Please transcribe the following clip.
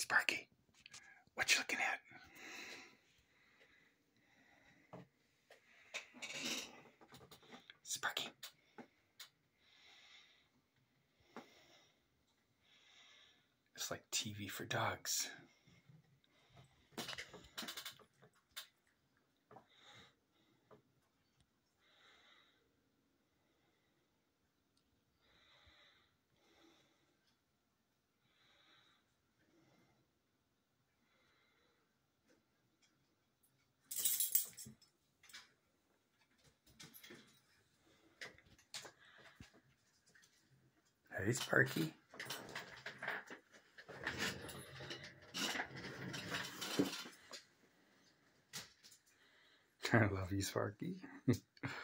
Sparky, what you looking at? Sparky. It's like TV for dogs. Hey, Sparky. I love you, Sparky.